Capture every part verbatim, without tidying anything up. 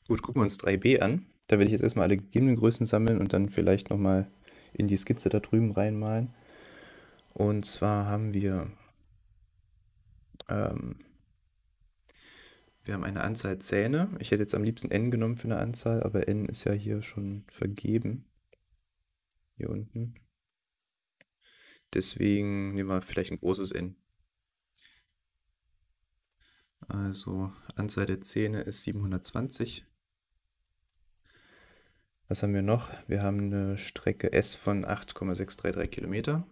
Gut, gucken wir uns drei b an. Da werde ich jetzt erstmal alle gegebenen Größen sammeln und dann vielleicht nochmal in die Skizze da drüben reinmalen. Und zwar haben wir, ähm, wir haben eine Anzahl Zähne. Ich hätte jetzt am liebsten n genommen für eine Anzahl, aber n ist ja hier schon vergeben. Hier unten. Deswegen nehmen wir vielleicht ein großes N. Also Anzahl der Zähne ist siebenhundertzwanzig. Was haben wir noch? Wir haben eine Strecke S von acht Komma sechs drei drei Kilometer.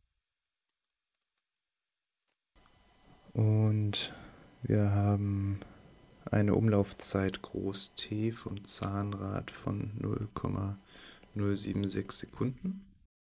Und wir haben eine Umlaufzeit Groß T vom Zahnrad von null Komma null sieben sechs Sekunden.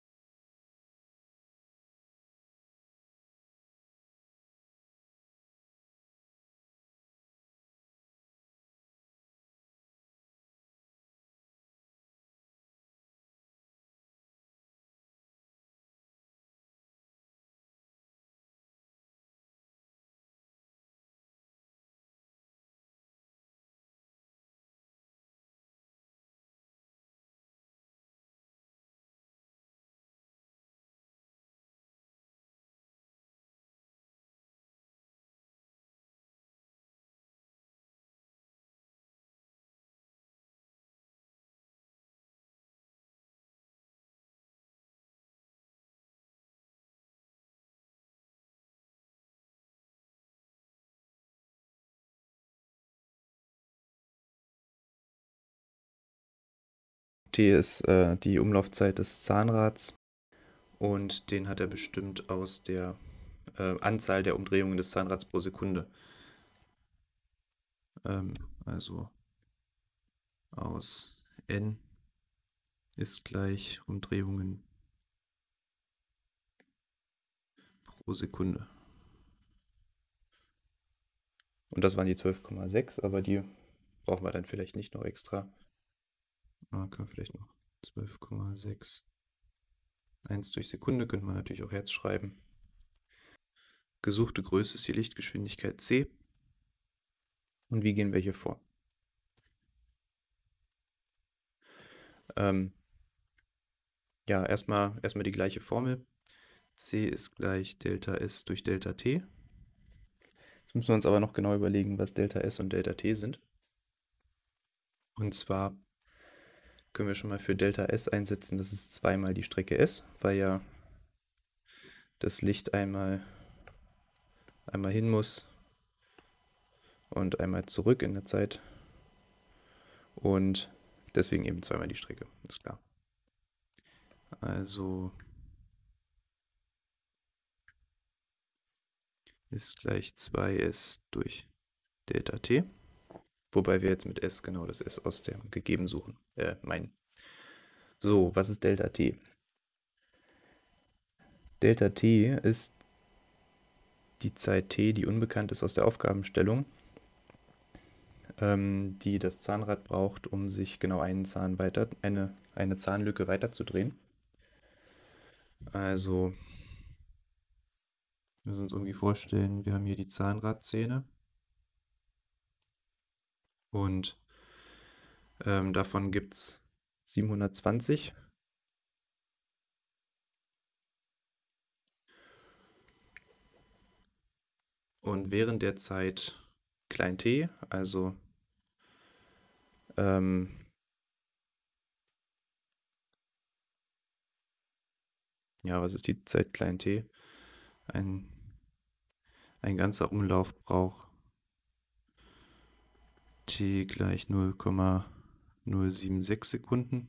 T ist äh, die Umlaufzeit des Zahnrads und den hat er bestimmt aus der äh, Anzahl der Umdrehungen des Zahnrads pro Sekunde. Ähm, also aus n ist gleich Umdrehungen pro Sekunde. Und das waren die zwölf Komma sechs, aber die brauchen wir dann vielleicht nicht noch extra. Ah, können wir vielleicht noch zwölf Komma sechs. eins durch Sekunde könnte man natürlich auch Hertz schreiben. Gesuchte Größe ist die Lichtgeschwindigkeit c. Und wie gehen wir hier vor? Ähm, ja, erstmal, erstmal die gleiche Formel. C ist gleich Delta S durch Delta T. Jetzt müssen wir uns aber noch genau überlegen, was Delta S und Delta T sind. Und zwar können wir schon mal für Delta S einsetzen, das ist zweimal die Strecke S, weil ja das Licht einmal, einmal hin muss und einmal zurück in der Zeit. Und deswegen eben zweimal die Strecke, ist klar. Also ist gleich zwei S durch Delta T. Wobei wir jetzt mit S genau das S aus dem gegeben suchen, äh, meinen. So, was ist Delta T? Delta T ist die Zeit T, die unbekannt ist aus der Aufgabenstellung, ähm, die das Zahnrad braucht, um sich genau einen Zahn weiter, eine, eine Zahnlücke weiterzudrehen. Also, wir müssen uns irgendwie vorstellen, wir haben hier die Zahnradzähne und ähm, davon gibt es siebenhundertzwanzig. Und während der Zeit klein t, also ähm, ja, was ist die Zeit klein t? Ein, ein ganzer Umlauf braucht t gleich null Komma null sieben sechs Sekunden.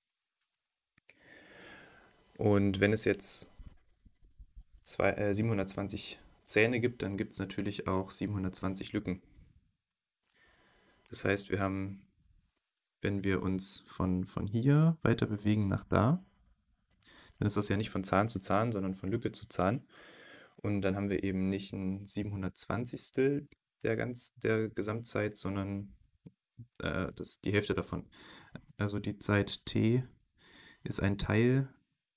Und wenn es jetzt zwei, äh, siebenhundertzwanzig Zähne gibt, dann gibt es natürlich auch siebenhundertzwanzig Lücken. Das heißt, wir haben, wenn wir uns von, von hier weiter bewegen nach da, dann ist das ja nicht von Zahn zu Zahn, sondern von Lücke zu Zahn. Und dann haben wir eben nicht ein siebenhundertzwanzigstel der, ganz, der Gesamtzeit, sondern äh, das, die Hälfte davon. Also die Zeit t ist ein Teil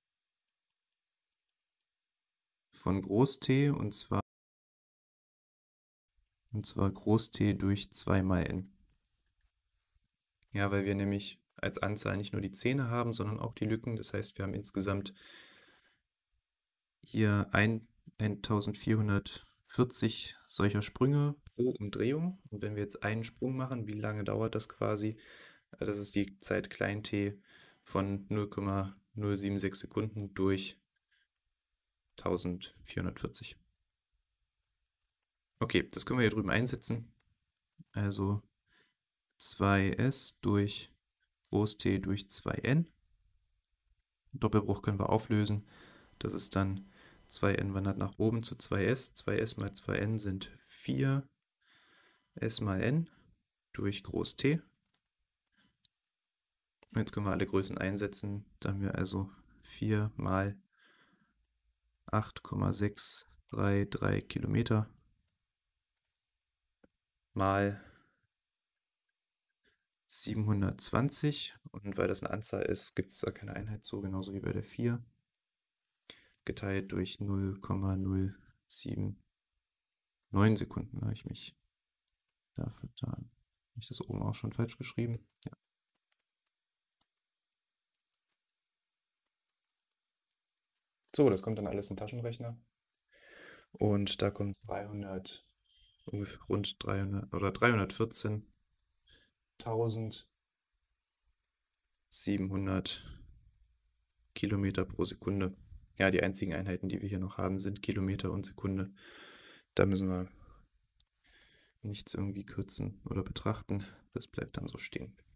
von Groß T und zwar, und zwar Groß T durch zwei mal n. Ja, weil wir nämlich als Anzahl nicht nur die Zähne haben, sondern auch die Lücken. Das heißt, wir haben insgesamt hier ein, eintausendvierhundertvierzig solcher Sprünge pro Umdrehung. Und wenn wir jetzt einen Sprung machen, wie lange dauert das quasi? Das ist die Zeit klein t von null Komma null sieben sechs Sekunden durch eintausendvierhundertvierzig. Okay, das können wir hier drüben einsetzen. Also zwei s durch Groß T durch zwei n. Doppelbruch können wir auflösen. Das ist dann zwei n wandert nach oben zu zwei s. zwei s mal zwei n sind vier s mal n durch Groß T. Und jetzt können wir alle Größen einsetzen. Da haben wir also vier mal acht Komma sechs drei drei Kilometer mal siebenhundertzwanzig. Und weil das eine Anzahl ist, gibt es da keine Einheit zu, genauso wie bei der vier. Geteilt durch null Komma null sieben neun Sekunden, habe ich mich da vertan. Habe ich das oben auch schon falsch geschrieben? Ja. So, das kommt dann alles in den Taschenrechner. Und da kommt dreihundert, ungefähr rund dreihundert oder dreihundertvierzehntausendsiebenhundert Kilometer pro Sekunde. Ja, die einzigen Einheiten, die wir hier noch haben, sind Kilometer und Sekunde. Da müssen wir nichts irgendwie kürzen oder betrachten. Das bleibt dann so stehen.